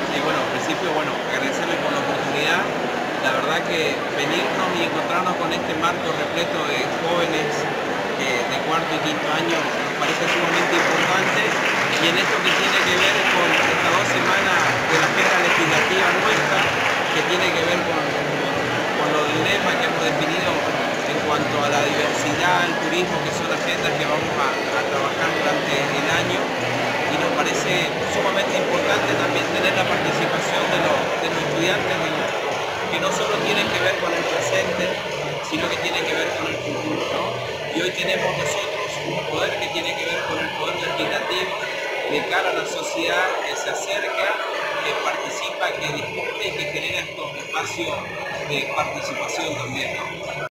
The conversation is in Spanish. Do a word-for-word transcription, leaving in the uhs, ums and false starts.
Sí, bueno, en principio, bueno, agradecerles por la oportunidad. La verdad que venirnos y encontrarnos con este marco repleto de jóvenes eh, de cuarto y quinto año nos parece sumamente importante y en esto que tiene que ver con estas dos semanas de la agenda legislativa nuestra, que tiene que ver con, con, con lo del lema que hemos definido en cuanto a la diversidad, el turismo, que son agendas que vamos a, a trabajar durante el año. Y nos parece sumamente importante también tener la participación de los, de los estudiantes de los, que no solo tienen que ver con el presente, sino que tienen que ver con el futuro, ¿no? Y hoy tenemos nosotros un poder que tiene que ver con el poder legislativo de cara a la sociedad que se acerca, que participa, que discute y que genera estos espacios de participación también, ¿no?